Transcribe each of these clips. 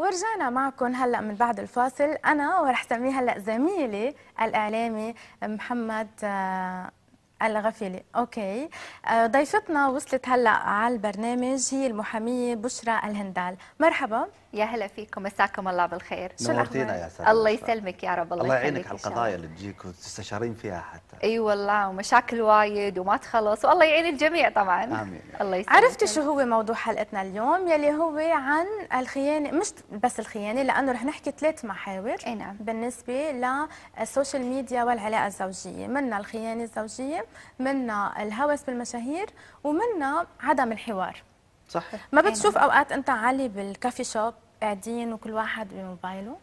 ورجعنا معكم هلا من بعد الفاصل، انا ورح سميه هلا زميلي الاعلامي محمد الغفيلي. اوكي، ضيفتنا وصلت هلا على البرنامج، هي المحاميه بشرى الهندال. مرحبا. يا هلا فيكم، مساكم الله بالخير. شو نورتينا يا سادة. الله يسلمك يا رب. الله يعينك على القضايا اللي تجيك وتستشارين فيها حتى. اي والله، ومشاكل وايد وما تخلص، والله يعين الجميع طبعا. امين. الله يسلمك. عرفتي شو هو موضوع حلقتنا اليوم؟ يلي هو عن الخيانه، مش بس الخيانه، لانه رح نحكي 3 محاور. اي نعم. بالنسبه للسوشيال ميديا والعلاقه الزوجيه، منها الخيانه الزوجيه، منها الهوس بالمشاهير، ومنها عدم الحوار. صح. ما بتشوف اوقات انت علي بالكافي شوب قاعدين وكل واحد بموبايله؟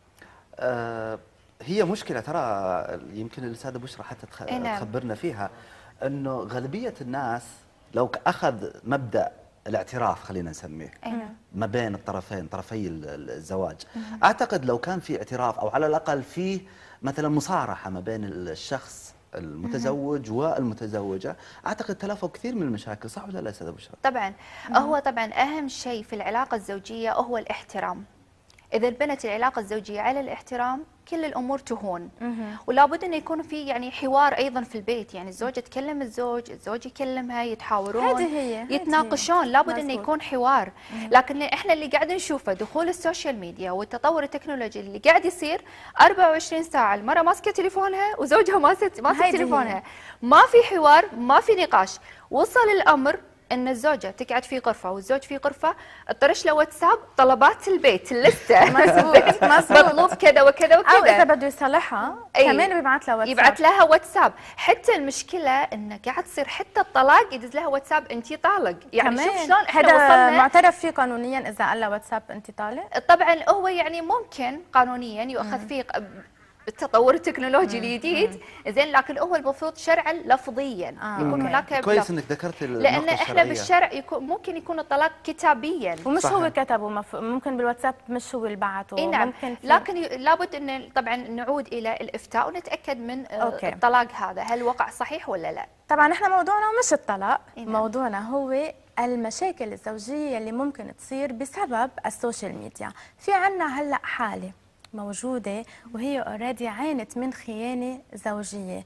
هي مشكلة ترى، يمكن السادة بشرى حتى نعم. تخبرنا فيها، انه غالبية الناس لو اخذ مبدأ الاعتراف، خلينا نسميه، نعم. ما بين الطرفين، طرفي الزواج، اعتقد لو كان في اعتراف او على الاقل في مثلا مصارحة ما بين الشخص المتزوج والمتزوجة، اعتقد تلافوا كثير من المشاكل. صح ولا لا يا سادة بشرى؟ طبعا. هو طبعا اهم شيء في العلاقه الزوجيه هو الاحترام. إذا بنت العلاقة الزوجية على الاحترام كل الأمور تهون. ولا بد أن يكون في يعني حوار أيضا في البيت، يعني الزوجة تكلم الزوج، الزوج يكلمها، يتحاورون، هذه هي يتناقشون. لا بد أن يكون حوار. لكن إحنا اللي قاعد نشوفه دخول السوشيال ميديا والتطور التكنولوجي اللي قاعد يصير 24 ساعة المرأة ماسكة تليفونها وزوجها ماسك تليفونها، ما في حوار، ما في نقاش. وصل الأمر ان الزوجه تقعد في غرفه والزوج في غرفه، اطرش له واتساب طلبات البيت، اللسته مطلوب كذا وكذا وكذا، او اذا بده يصلحها كمان بيبعث لها واتساب، يبعث لها واتساب. حتى المشكله انه قاعد تصير حتى الطلاق يدز لها واتساب انت طالق. يعني شوف شلون احنا وصلنا. وصلنا. معترف فيه قانونيا اذا قال لها واتساب انت طالق؟ طبعا هو يعني ممكن قانونيا يؤخذ فيه بالتطور التكنولوجي الجديد، زين، لكن هو المفروض شرعا لفظيا يكون هناك. كويس انك ذكرت لان احنا بالشرع ممكن يكون الطلاق كتابيا، ومش صحيح. هو كتبه، ممكن بالواتساب مش هو اللي بعته. نعم. ممكن لكن لابد ان طبعا نعود الى الافتاء ونتاكد من الطلاق هذا هل وقع صحيح ولا لا. طبعا احنا موضوعنا مش الطلاق، موضوعنا هو المشاكل الزوجيه اللي ممكن تصير بسبب السوشيال ميديا. في عنا هلا حاله موجودة وهي اوريدي عانت من خيانة زوجية.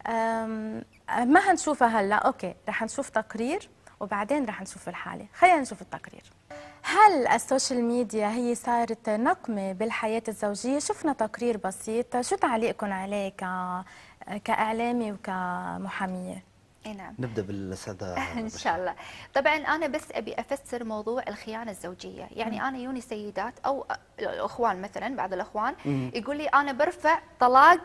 ما هنشوفها هلا، اوكي، رح نشوف تقرير وبعدين رح نشوف الحالة. خلينا نشوف التقرير. هل السوشيال ميديا هي صارت نقمة بالحياة الزوجية؟ شفنا تقرير بسيط، شو تعليقكم عليه كإعلامي وكمحامية؟ نعم. نبدا بالسادة ان شاء الله. طبعا انا بس ابي افسر موضوع الخيانه الزوجيه. يعني انا يوني سيدات او اخوان، مثلا بعض الاخوان يقول لي انا برفع طلاق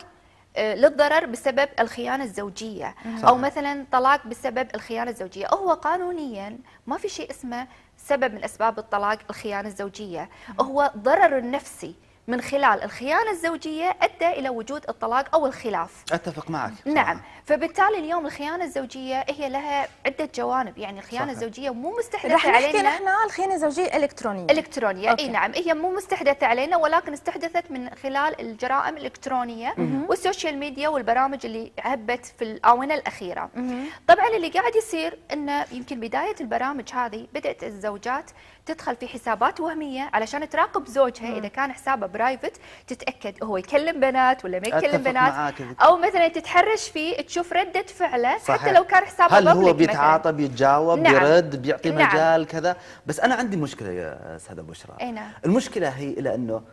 للضرر بسبب الخيانه الزوجيه، او مثلا طلاق بسبب الخيانه الزوجيه. هو قانونيا ما في شيء اسمه سبب من اسباب الطلاق الخيانه الزوجيه، هو ضرر النفسي من خلال الخيانة الزوجية أدى إلى وجود الطلاق أو الخلاف. أتفق معك. نعم. فبالتالي اليوم الخيانة الزوجية هي لها عدة جوانب. يعني الخيانة الزوجية مو مستحدثة علينا. رح نحكي نحن الخيانة الزوجية إلكترونية. أي نعم، هي مو مستحدثة علينا، ولكن استحدثت من خلال الجرائم الإلكترونية والسوشيال ميديا والبرامج اللي هبت في الآونة الأخيرة. طبعا اللي قاعد يصير إنه يمكن بداية البرامج هذه بدأت الزوجات تدخل في حسابات وهمية علشان تراقب زوجها. إذا كان حسابه برايفت تتأكد هو يكلم بنات ولا ما يكلم بنات، أو مثلا تتحرش فيه تشوف ردة فعله. صحيح. حتى لو كان حسابه هل هو بيتعاطى، بيتجاوب، نعم. بيرد، بيعطي مجال كذا. بس أنا عندي مشكلة يا سادة بشرى. نعم. المشكلة هي إلى أنه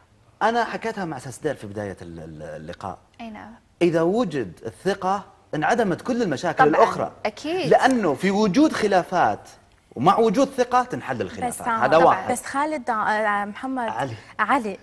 أنا حكيتها مع ساسدير في بداية اللقاء. نعم. إذا وجد الثقة انعدمت كل المشاكل الأخرى. أكيد. لأنه في وجود خلافات ومع وجود ثقة تنحل الخلافات. هذا واحد. بس خالد، محمد علي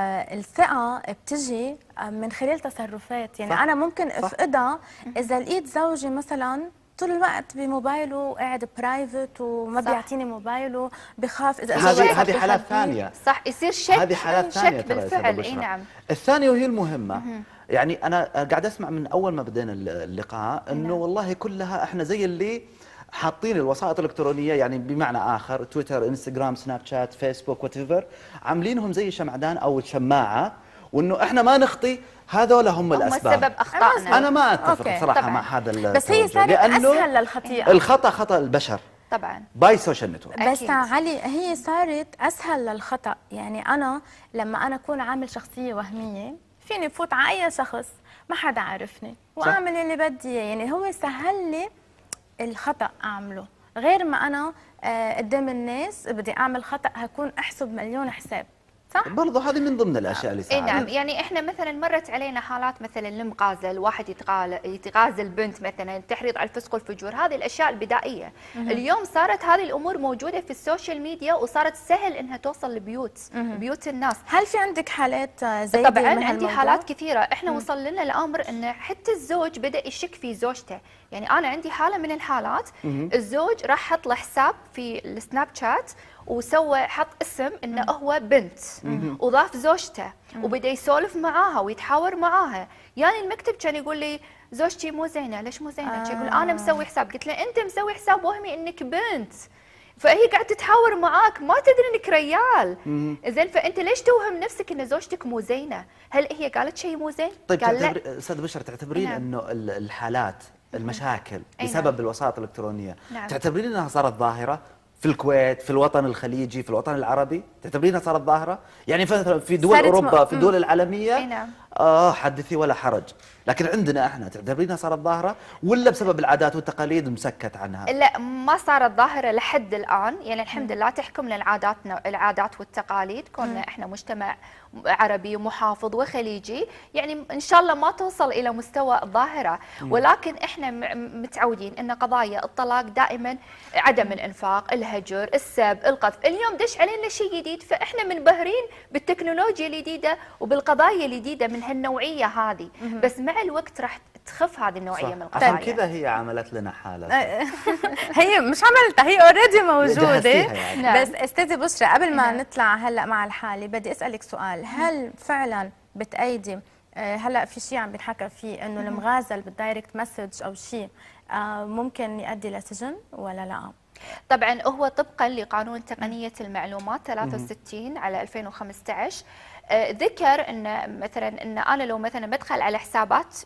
الثقة بتجي من خلال تصرفات. يعني صح. أنا ممكن أفقدها إذا لقيت زوجي مثلا طول الوقت بموبايله وقاعد برايفت وما بيعطيني موبايله، بخاف إذا هذه حالات ثانية. صح، يصير شك. هذه حالات ثانية بالفعل. اي نعم. الثانية وهي المهمة. يعني أنا قاعد أسمع من أول ما بدينا اللقاء إنه والله كلها إحنا زي اللي حاطين الوسائط الإلكترونية، يعني بمعنى آخر تويتر، انستغرام، سناب شات، فيسبوك، واتيفر، عاملينهم زي شمعدان أو شماعة، وإنه إحنا ما نخطي، هذول هم الأسباب. سبب أخطائنا. أنا ما أتفق صراحة مع هذا بس هي صارت أسهل للخطيئة. الخطأ خطأ البشر. طبعا باي سوشيال نتورك. بس أكيد. علي هي صارت اسهل للخطا، يعني انا لما انا اكون عامل شخصيه وهميه فيني فوت على اي شخص ما حدا عارفني واعمل اللي بدي اياه، يعني هو سهل لي الخطا اعمله، غير ما انا قدام الناس بدي اعمل خطا هكون احسب مليون حساب، صح؟ برضه هذه من ضمن الاشياء اللي اي نعم، ساعدت. يعني احنا مثلا مرت علينا حالات مثلا المغازل، واحد يتغازل بنت مثلا، التحريض على الفسق والفجور، هذه الاشياء البدائيه. اليوم صارت هذه الامور موجوده في السوشيال ميديا، وصارت سهل انها توصل لبيوت بيوت الناس. هل في عندك حالات زي دي طبعا من عندي هالموضوع؟ حالات كثيره، احنا وصل لنا الامر ان حتى الزوج بدا يشك في زوجته. يعني انا عندي حاله من الحالات، الزوج راح حط له حساب في السناب شات وسوى حط اسم انه هو بنت، وضاف زوجته وبدا يسولف معاها ويتحاور معاها. يعني المكتب كان يقول لي زوجتي مو زينه. ليش مو زينه؟ يقول انا مسوي حساب. قلت له انت مسوي حساب وهمي انك بنت، فهي قاعده تتحاور معاك ما تدري انك ريال. زين، فانت ليش توهم نفسك ان زوجتك مو زينه؟ هل هي قالت شيء مو زين؟ طيب قال لا. استاذ بشرى، تعتبرين نعم. انه الحالات المشاكل أي بسبب نعم. الوسائط الالكترونيه نعم. تعتبرين انها صارت ظاهره في الكويت، في الوطن الخليجي، في الوطن العربي؟ تعتبرينها صارت ظاهره؟ يعني مثلا في دول صارت اوروبا، في الدول العالميه أي نعم. حدثي ولا حرج، لكن عندنا احنا تعتبرينها صارت ظاهره ولا بسبب العادات والتقاليد مسكت عنها؟ لا، ما صارت ظاهره لحد الان. يعني الحمد لله تحكم لنا العادات والتقاليد، كوننا احنا مجتمع عربي ومحافظ وخليجي، يعني ان شاء الله ما توصل الى مستوى الظاهره. ولكن احنا متعودين ان قضايا الطلاق دائما عدم الانفاق، الهجر، السب، القذف. اليوم دش علينا شيء جديد، فاحنا منبهرين بالتكنولوجيا الجديده وبالقضايا الجديده من هالنوعيه هذه. بس مع الوقت راح تخف هذه النوعيه صح. من القضايا. عشان كذا هي عملت لنا حاله. هي مش عملتها، هي اوريدي موجوده. جهزتيها يعني. نعم. بس استاذه بشرى، قبل ما نعم. نطلع هلا مع الحاله بدي اسالك سؤال، هل فعلا بتأيدي هلا في شيء عم بنحكى فيه انه المغازل بالدايركت مسج او شيء ممكن يؤدي لسجن ولا لا؟ طبعا هو طبقا لقانون تقنية المعلومات 63 على 2015 ذكر ان مثلا ان انا لو مثلا بدخل على حسابات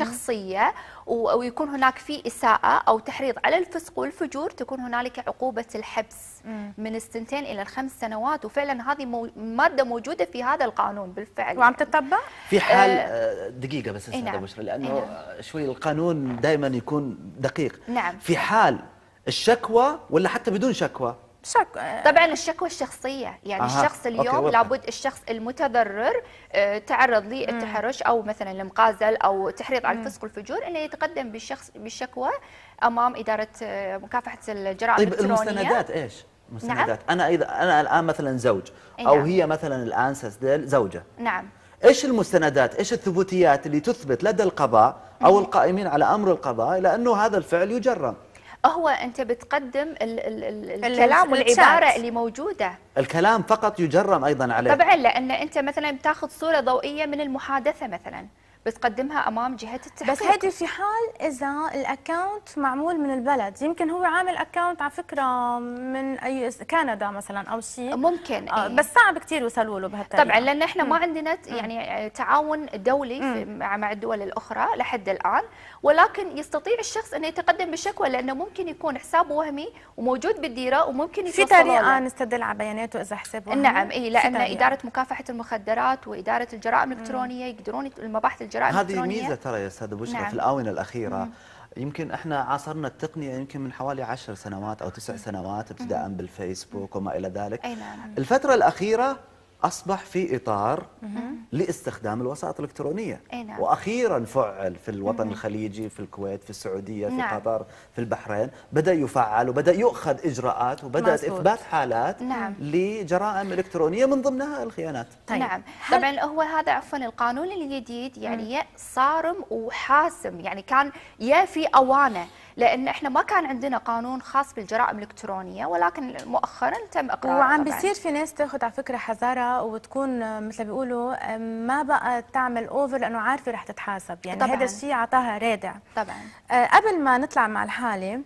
شخصية ويكون هناك في إساءة أو تحريض على الفسق والفجور، تكون هنالك عقوبة الحبس من السنتين إلى ال5 سنوات. وفعلا هذه مادة موجودة في هذا القانون بالفعل. وعم تطبق؟ في حال دقيقة بس استاذة نعم. بشرى، لأنه شوي القانون دائما يكون دقيق. نعم. في حال الشكوى ولا حتى بدون شكوى؟ طبعا الشكوى الشخصية، يعني الشخص اليوم لابد الشخص المتضرر تعرض للتحرش او مثلا المغازل او تحريض على الفسق والفجور، انه يتقدم بالشكوى امام اداره مكافحه الجرائم طيب الالكترونيه. المستندات ايش؟ مستندات. نعم. انا الان مثلا زوج او نعم. هي مثلا الان سديل زوجه. نعم. ايش المستندات، ايش الثبوتيات اللي تثبت لدى القضاء او القائمين على امر القضاء لانه هذا الفعل يجرم؟ هو انت بتقدم الكلام والعباره اللي موجوده. الكلام فقط يجرم ايضا عليه؟ طبعا، لان انت مثلا بتاخذ صوره ضوئيه من المحادثه مثلا بتقدمها امام جهه التحقيق. بس هيدي في حال اذا الاكونت معمول من البلد، يمكن هو عامل اكونت على فكره من اي كندا مثلا او شيء، ممكن بس صعب كثير يوصلوا له بهالطريقه. طبعا، لان احنا ما عندنا يعني تعاون دولي مع الدول الاخرى لحد الان. ولكن يستطيع الشخص انه يتقدم بالشكوى، لانه ممكن يكون حساب وهمي وموجود بالديره، وممكن في طريقه نستدل على بياناته اذا حساب وهمي. نعم، لان اداره مكافحه المخدرات واداره الجرائم الالكترونيه يقدرون المباحث الجرائم الالكترونيه. هذه ميزه ترى يا استاذه بشرى. نعم. في الاونه الاخيره يمكن احنا عاصرنا التقنيه يمكن من حوالي 10 سنوات او 9 سنوات ابتداء بالفيسبوك وما الى ذلك. أي نعم. الفتره الاخيره أصبح في إطار لاستخدام الوسائط الإلكترونية. نعم. وأخيرا فعل في الوطن الخليجي، في الكويت، في السعودية، في نعم. قطر، في البحرين، بدأ يفعل وبدأ يؤخذ إجراءات وبدأت مزبوط. إثبات حالات نعم. لجرائم إلكترونية من ضمنها الخيانات. طيب. نعم. طبعا هو هذا عفوا القانون الجديد يعني صارم وحاسم، يعني كان في أوانه، لأن احنا ما كان عندنا قانون خاص بالجرائم الإلكترونية، ولكن مؤخرا تم إقراره. وعم طبعاً. بيصير في ناس تاخذ على فكره حذرها وتكون مثل بيقولوا ما بقى تعمل اوفر لانه عارفه رح تتحاسب، يعني طبعاً. هذا الشيء اعطاها رادع. طبعا. قبل ما نطلع مع الحاله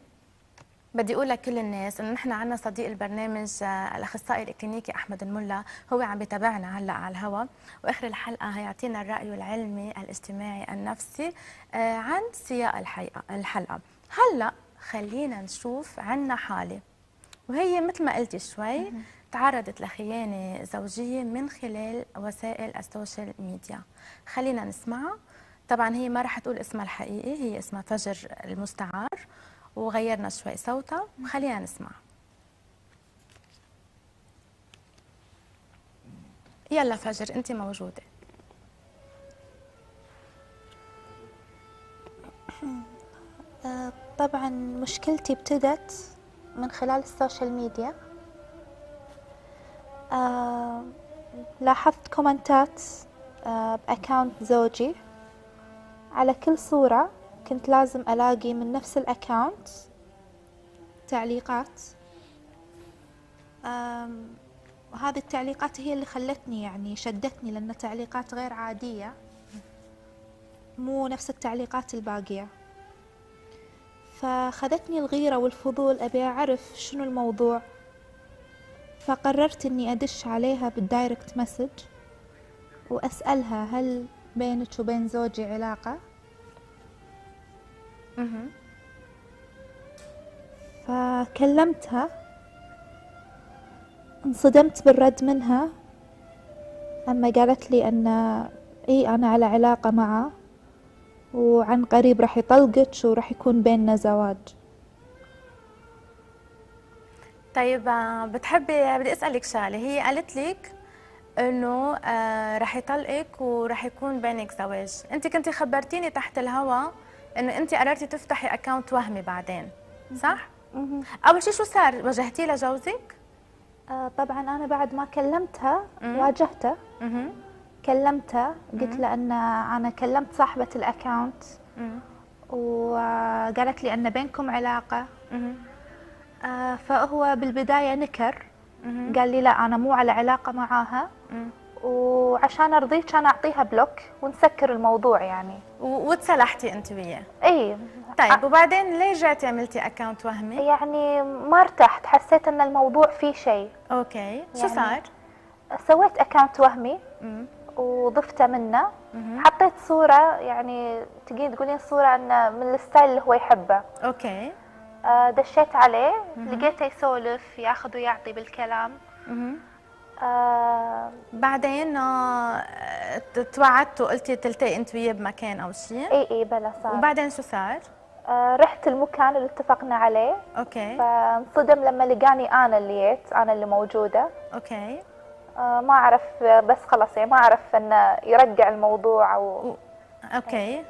بدي اقول لكل الناس انه نحن عندنا صديق البرنامج الاخصائي الاكلينيكي احمد الملا، هو عم بيتابعنا هلا على الهواء، واخر الحلقه هيعطينا الراي العلمي الاجتماعي النفسي عن سياق الحلقه. هلا خلينا نشوف عنا حاله وهي مثل ما قلتي شوي تعرضت لخيانة زوجية من خلال وسائل السوشيال ميديا. خلينا نسمعها. طبعا هي ما رح تقول اسمها الحقيقي، هي اسمها فجر المستعار، وغيرنا شوي صوتها. خلينا نسمعها. يلا فجر انت موجودة. طبعا مشكلتي ابتدت من خلال السوشيال ميديا. لاحظت كومنتات بأكاونت زوجي، على كل صورة كنت لازم ألاقي من نفس الأكاونت تعليقات. وهذه التعليقات هي اللي خلتني يعني شدتني، لأن تعليقات غير عادية مو نفس التعليقات الباقية. فخذتني الغيرة والفضول أبي أعرف شنو الموضوع، فقررت أني أدش عليها بالدايركت مسج وأسألها هل بينك وبين زوجي علاقة. فكلمتها، انصدمت بالرد منها أما قالت لي أن أنا على علاقة معه وعن قريب راح يطلقك وراح يكون بيننا زواج. طيب بدي اسالك شغله. هي قالت لك انه رح يطلقك ورح يكون بينك زواج، انت كنتي خبرتيني تحت الهوا انه انت قررتي تفتحي اكونت وهمي بعدين، صح؟ اول شيء شو صار؟ واجهتيه لجوزك؟ طبعا أنا بعد ما كلمتها واجهته. كلمته قلت له أن أنا كلمت صاحبة الأكاونت وقالت لي أن بينكم علاقة. فهو بالبداية نكر، قال لي لا أنا مو على علاقة معاها، وعشان أرضيك كان أعطيها بلوك ونسكر الموضوع يعني. وتصالحتي أنت وياه؟ إي. طيب وبعدين ليه رجعتي عملتي أكاونت وهمي؟ يعني ما ارتحت، حسيت أن الموضوع فيه شيء. أوكي، شو صار؟ سويت أكاونت وهمي وضفته منه. حطيت صورة يعني تقولين صورة أنه من الستايل اللي هو يحبه. أوكي. دشيت عليه لقيته يسولف ياخذ ويعطي بالكلام. بعدين توعدتوا قلتي تلتقي انت وياه بمكان او شيء؟ اي بلا صار. وبعدين شو صار؟ رحت المكان اللي اتفقنا عليه. اوكي. فانصدم لما لقاني انا اللي جيت، انا اللي موجوده. اوكي. ما اعرف، بس خلاص يعني ما اعرف انه يرجع الموضوع او اوكي.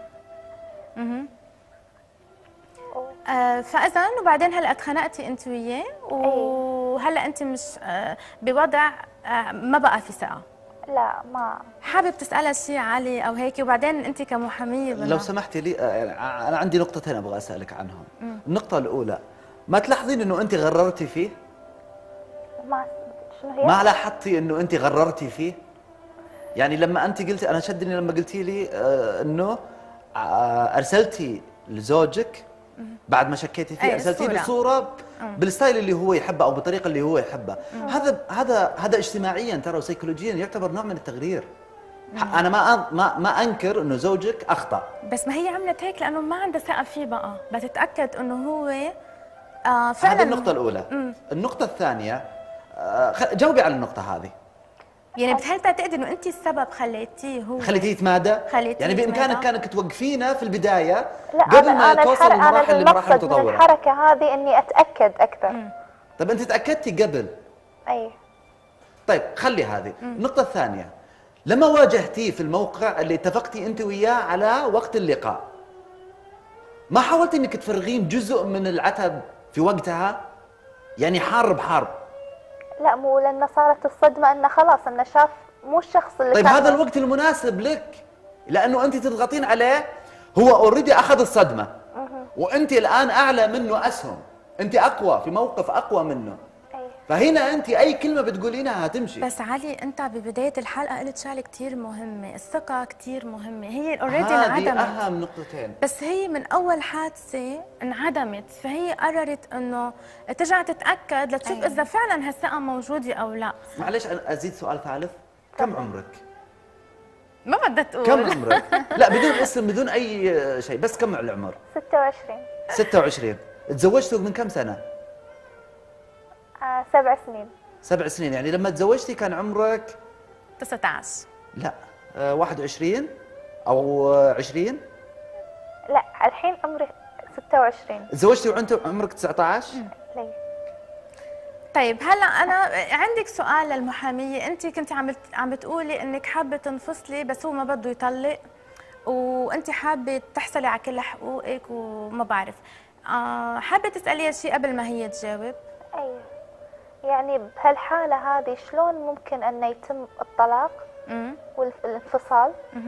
فاذا وبعدين هلا اتخانقتي انت وياه وهلا انت مش بوضع ما بقى في ثقه. لا ما حابب تسالها شيء علي او هيك؟ وبعدين انت كمحاميه لو سمحتي لي انا عندي نقطتين ابغى اسالك عنهم. النقطه الاولى، ما تلاحظين انه انت غررتي فيه؟ ما شنو هي؟ ما لاحظتي انه انت غررتي فيه؟ يعني لما انت قلتي، انا شدني لما قلتي لي انه ارسلتي لزوجك بعد ما شكيتي فيه، ارسلتي له صوره بالستايل اللي هو يحبه او بالطريقه اللي هو يحبها. هذا اجتماعيا ترى وسيكولوجيا يعتبر نوع من التغرير. انا ما انكر انه زوجك اخطا، بس ما هي عملت هيك لانه ما عندها ثقه فيه، بقى بدها تتاكد انه هو فعلا. هذه النقطه الاولى. النقطه الثانيه، جاوبي على النقطه هذه. يعني هل تعتقدي انه انت السبب خليتيه يتمادى؟ يعني بامكانك كانك توقفينه في البدايه قبل ما توصل المراحل المتطوره. من الحركه هذه اني اتاكد اكثر. طيب انت تاكدتي قبل؟ اي. طيب خلي هذه. النقطه الثانيه، لما واجهتيه في الموقع اللي اتفقتي انت وياه على وقت اللقاء، ما حاولتي انك تفرغين جزء من العتب في وقتها؟ يعني حرب لا، مو لأن صارت الصدمة أنه خلاص أنه شاف مو الشخص اللي طيب هذا الوقت المناسب لك، لأنه أنت تضغطين عليه. هو اوريدي أخذ الصدمة وأنت الآن أعلى منه أسهم، أنت أقوى، في موقف أقوى منه. فهنا أنت أي كلمة بتقولينها هتمشي. بس علي أنت ببداية الحلقة قلت شغلة كتير مهمة، الثقة كتير مهمة، هي اوريدي انعدمت. هذه أهم نقطتين. بس هي من أول حادثة انعدمت، فهي قررت إنه ترجع تتأكد لتشوف إذا فعلا هالثقة موجودة أو لا. معلش أنا أزيد سؤال ثالث، كم عمرك؟ ما بدها تقول. كم عمرك؟ لا بدون اسم بدون أي شيء، بس كم العمر؟ 26. 26. تزوجتوا من كم سنة؟ 7 سنين. 7 سنين، يعني لما تزوجتي كان عمرك 19. لا 21 أو 20؟ لا الحين عمري 26. تزوجتي وأنت عمرك 19؟ ليه؟ طيب هلا انا عندك سؤال للمحاميه، انت كنت عم بتقولي انك حابه تنفصلي بس هو ما بده يطلق، وانت حابه تحصلي على كل حقوقك وما بعرف، حابه تساليها شيء قبل ما هي تجاوب؟ أيوة، يعني بهالحالة هذه شلون ممكن أن يتم الطلاق والانفصال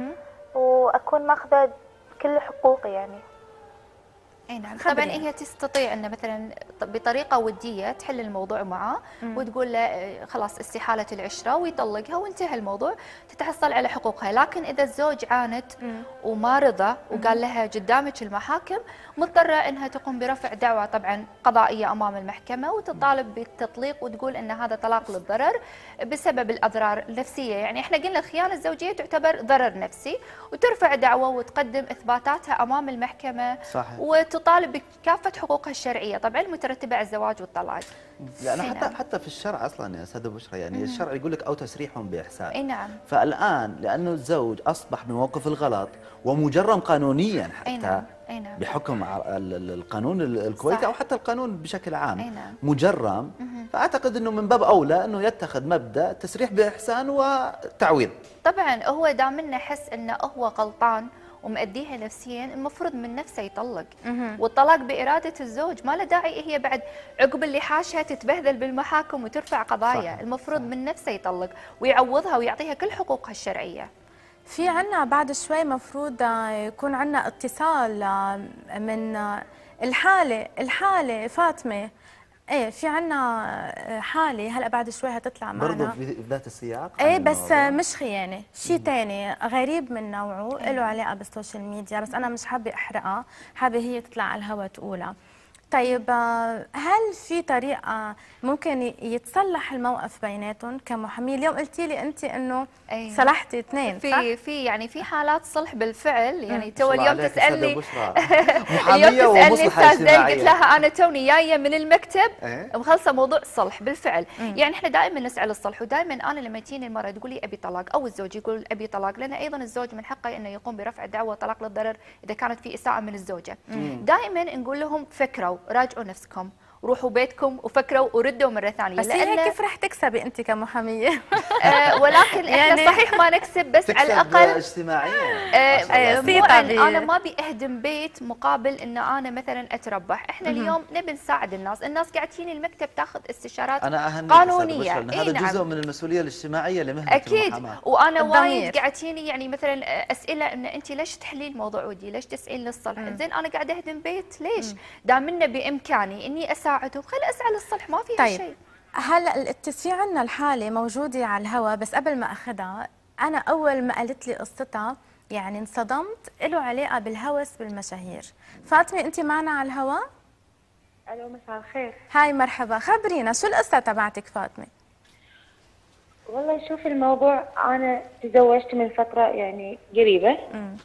وأكون ماخذة كل حقوقي يعني؟ اي نعم. خبرينا. طبعا هي تستطيع ان مثلا بطريقه وديه تحل الموضوع معاه وتقول له خلاص استحاله العشره ويطلقها وانتهى الموضوع، تتحصل على حقوقها. لكن اذا الزوج عاند وما رضى وقال لها قدامك المحاكم، مضطره انها تقوم برفع دعوى طبعا قضائيه امام المحكمه وتطالب بالتطليق وتقول ان هذا طلاق للضرر بسبب الاضرار النفسيه. يعني احنا قلنا الخيانه الزوجيه تعتبر ضرر نفسي، وترفع دعوى وتقدم اثباتاتها امام المحكمه صحيح. وتطالب بكافه حقوقها الشرعيه طبعا المترتبه على الزواج والطلاق. لأن أي نعم. حتى في الشرع أصلا يا أستاذة بشرى، يعني الشرع يقول لك أو تسريح بإحسان. اي نعم. فالآن لأنه الزوج أصبح بموقف الغلط ومجرم قانونيا اي حتى نعم. اي نعم. بحكم القانون الكويتي صح. أو حتى القانون بشكل عام أي نعم. مجرم، فأعتقد أنه من باب أولى أنه يتخذ مبدأ تسريح بإحسان وتعويض. طبعا هو دامنا حس انه هو غلطان ومأديها نفسيا، المفروض من نفسه يطلق. والطلاق بإرادة الزوج، ما له داعي هي بعد عقب اللي حاشها تتبهذل بالمحاكم وترفع قضايا. صح. المفروض صح. من نفسه يطلق ويعوضها ويعطيها كل حقوقها الشرعية. في عنا بعد شوي مفروض يكون عنا اتصال من الحالة فاطمة. ايه في عنا حالة هلا بعد شوي هتطلع معنا برضه في ذات السياق. ايه بس مش خيانة، شيء ثاني غريب من نوعه، له علاقة بالسوشيال ميديا، بس أنا مش حابة أحرقها، حابة هي تطلع على الهوا تقولها. طيب هل في طريقة ممكن يتصلح الموقف بيناتهم كمحامية؟ اليوم قلتي لي أنت إنه أيوة. صلحتي اثنين صح؟ في حالات صلح بالفعل. يعني تو اليوم تسألني اليوم محامية تسألني ومصلحة أستاذ زين، قلت اجتماعية. لها أنا توني جاية من المكتب إيه؟ مخلصة موضوع الصلح بالفعل. يعني احنا دائما نسعى للصلح، ودائما أنا لما تجيني المرأة تقول لي أبي طلاق أو الزوج يقول أبي طلاق، لأن أيضا الزوج من حقه إنه يقوم برفع دعوى طلاق للضرر إذا كانت في إساءة من الزوجة. دائما نقول لهم فكروا، راجعوا نفسكم، روحوا بيتكم وفكروا وردوا مرة ثانية. بس هي كيف رح تكسبي أنت كمحامية؟ ولكن احنا يعني صحيح ما نكسب، بس على الأقل اجتماعيا. مو انا ما ابي اهدم بيت مقابل ان انا مثلا اتربح. احنا اليوم نبي نساعد الناس قاعد تجيني المكتب تاخذ استشارات قانونيه. هذا نعم. جزء من المسؤوليه الاجتماعيه لمهنه اكيد. المحاماه. وانا الضمير. وايد قاعد تجيني يعني مثلا اسئله ان انت ليش تحلين الموضوع ودي، ليش تسعين للصلح؟ زين انا قاعده اهدم بيت، ليش؟ دام بامكاني اني اساعده خلي اسعى للصلح، ما فيها طيب. شيء. هلا في عنا الحالة موجودة على الهوا، بس قبل ما أخذها أنا أول ما قالت لي قصتها يعني انصدمت، له علاقة بالهوس بالمشاهير. فاطمة أنت معنا على الهوا؟ الو مساء الخير. هاي مرحبا، خبرينا شو القصة تبعتك فاطمة؟ والله شوف الموضوع، انا تزوجت من فتره يعني قريبه.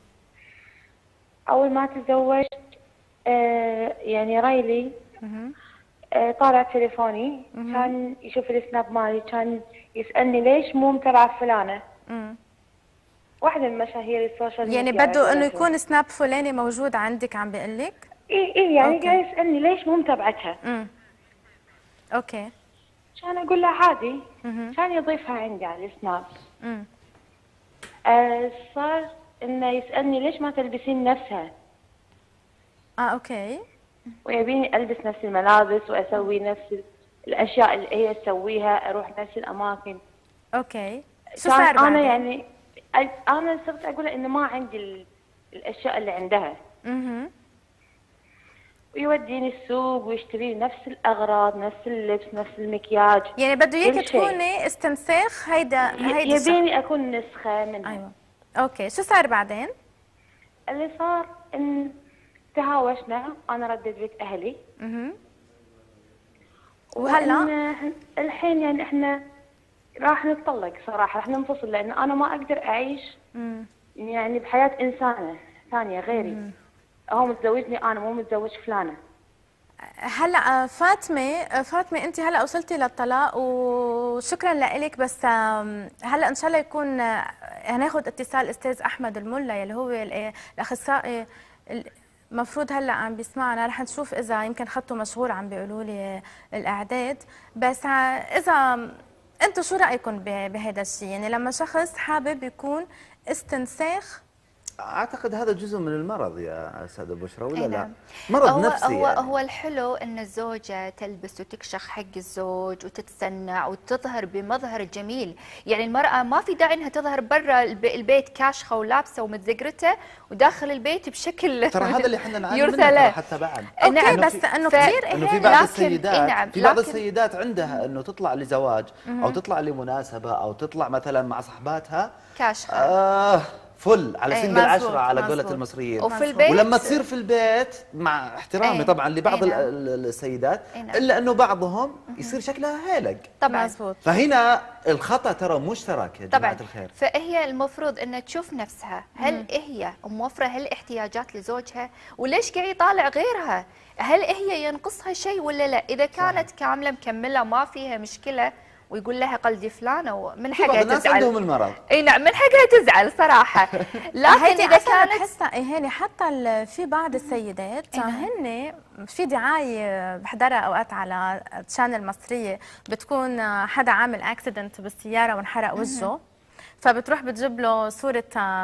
اول ما تزوجت يعني رايلي طالع تليفوني كان يشوف السناب مالي، كان يسالني ليش مو متابعه فلانه. واحده من مشاهير السوشيال ميديا. يعني بده انه يكون سناب فلاني موجود عندك عم بيقول لك؟ اي يعني أوكي. قاعد يسالني ليش مو متابعتها. اوكي. كان اقول له عادي. كان يضيفها عندي على السناب. صار انه يسالني ليش ما تلبسين نفسها. اوكي. ويبيني البس نفس الملابس واسوي نفس الاشياء اللي هي تسويها، اروح نفس الاماكن. اوكي. شو صار بعدين؟ انا يعني انا صرت اقول انه ما عندي الاشياء اللي عندها. ويوديني السوق ويشتري نفس الاغراض، نفس اللبس، نفس المكياج. يعني بده اياك تكوني استنساخ هيدا يبيني اكون نسخه منها. ايوه. اوكي، شو صار بعدين؟ اللي صار ان تهاوشنا، انا رديت بيت اهلي. وهلا الحين يعني احنا راح نتطلق صراحه، راح ننفصل، لان انا ما اقدر اعيش يعني بحياه انسانه ثانيه غيري. هو متزوجني انا، مو متزوج فلانه. هلا فاطمه انت هلا وصلتي للطلاق وشكرا لك، بس هلا ان شاء الله يكون هناخذ اتصال استاذ احمد الملا يلي هو الاخصائي المفروض هلا عم بيسمعنا، رح نشوف اذا يمكن خطه مشغول عم بيقولوا لي الاعداد، بس اذا انتم شو رايكم بهذا الشيء؟ يعني لما شخص حابب يكون استنساخ، اعتقد هذا جزء من المرض يا ساده بشرى ولا لا؟ نعم. مرض نفسي هو يعني. هو الحلو ان الزوجه تلبس وتكشخ حق الزوج وتتصنع وتظهر بمظهر جميل، يعني المراه ما في داعي انها تظهر برا البيت كاشخه ولابسه ومتزقرته وداخل البيت بشكل ترى هذا اللي احنا نعاني منه يرثى له. ترى حتى بعد. اوكي نعم. بس انه كثير انه في بعض لكن السيدات نعم، في بعض لكن السيدات عندها انه تطلع لزواج او تطلع لمناسبه او تطلع مثلا مع صحباتها كاشخه فل على أي، سن مزبوط، العشرة على مزبوط. قولة المصريين. وفي البيت ولما تصير في البيت مع احترامي أي. طبعا لبعض أي نعم. السيدات أي نعم. الا انه بعضهم يصير شكلها هيلق. طبعا مزبوط. فهنا الخطا ترى مشترك يا طبعا جماعه الخير. فهي المفروض انها تشوف نفسها، هل هي موفره هالاحتياجات لزوجها وليش قاعد يطالع غيرها؟ هل هي ينقصها شيء ولا لا؟ اذا كانت كامله مكمله ما فيها مشكله ويقول لها قلدي فلانه ومن في بعض حقها الناس تزعل. عندهم المرض. اي نعم من حقها تزعل صراحه. لكن هيدي اذا أصلاً كانت بحسها هاني حتى في بعض السيدات هن في دعايه بحضرها اوقات على تشانل مصريه، بتكون حدا عامل اكسيدنت بالسياره وانحرق وجهه، فبتروح بتجيب له صوره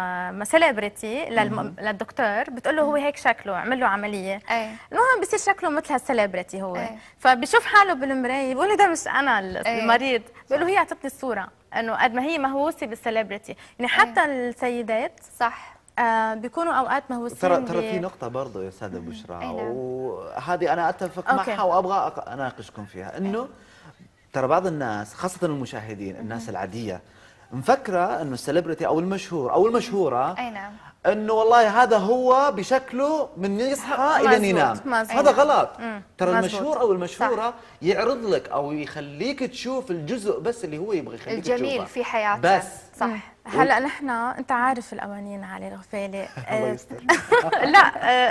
سيلبرتي للدكتور، بتقول له هو هيك شكله، عمل له عمليه. أي. المهم بصير شكله مثل هالسيلبرتي هو. أي. فبشوف حاله بالمرايه بيقول لي ده مش انا أي. المريض، بقول له هي اعطتني الصوره انه قد ما هي مهووسه بالسيلبرتي، يعني حتى السيدات صح بيكونوا اوقات مهووسين ترى في نقطة برضه يا سادة بشرى، أي نعم. وهذه أنا أتفق أوكي. معها وأبغى أناقشكم فيها، إنه ترى بعض الناس خاصة المشاهدين الناس العادية مفكرة إنه السليبرتي أو المشهور أو المشهورة اي نعم إنه والله هذا هو بشكله من يصحى إلى مزبوط، ينام. مزبوط. هذا غلط. ترى مزبوط. المشهور أو المشهورة يعرض لك أو يخليك تشوف الجزء بس اللي هو يبغى يخليك تشوفه الجميل في حياتها. بس. صح. هلا نحن انت عارف القوانين علي الغفالي. الله يستر. لا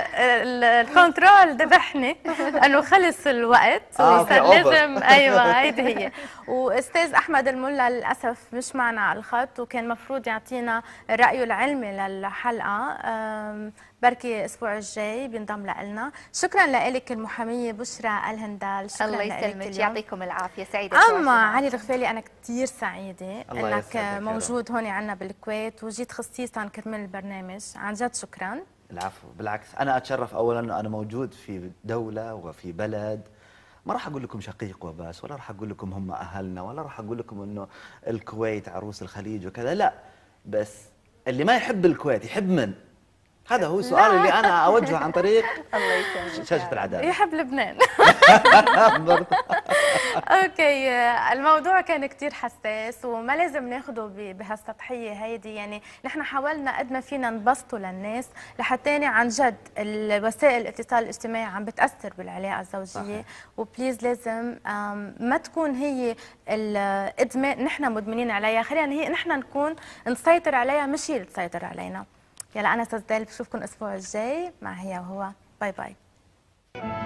الكنترول ذبحني انه خلص الوقت في أوفر. لازم ايوه هيدي هي. واستاذ احمد الملا للاسف مش معنا على الخط، وكان المفروض يعطينا رايه العلمي للحلقه، بركي الاسبوع الجاي بينضم لنا. شكرا لك المحاميه بشرى الهندال، شكرا الله لك يسلمك اليوم. يعطيكم العافيه. سعيده اما بتواصل معك. علي الغفالي انا كثير سعيده الله انك يسعدك يا رب. موجود هون عنا بالكويت وجيت خصيصا كرمال البرنامج، عن جد شكرا. العفو، بالعكس انا اتشرف اولا انه انا موجود في دوله وفي بلد، ما راح اقول لكم شقيق وبس، ولا راح اقول لكم هم اهلنا، ولا راح اقول لكم انه الكويت عروس الخليج وكذا، لا، بس اللي ما يحب الكويت يحب من؟ هذا هو السؤال اللي انا اوجهه عن طريق الله يسلمك. شاشه العداله. يحب لبنان. اوكي، الموضوع كان كثير حساس وما لازم ناخده بهالسطحيه هيدي، يعني نحن حاولنا قد ما فينا نبسطه للناس لحتى عن جد الوسائل الاتصال الاجتماعي عم بتاثر بالعلاقه الزوجيه، وبليز لازم ما تكون هي الادمان نحن مدمنين عليها، خلينا هي نحن نكون نسيطر عليها مش هي اللي تسيطر علينا. يلا انا استاذ دال، بشوفكم الاسبوع الجاي مع هي وهو. باي باي.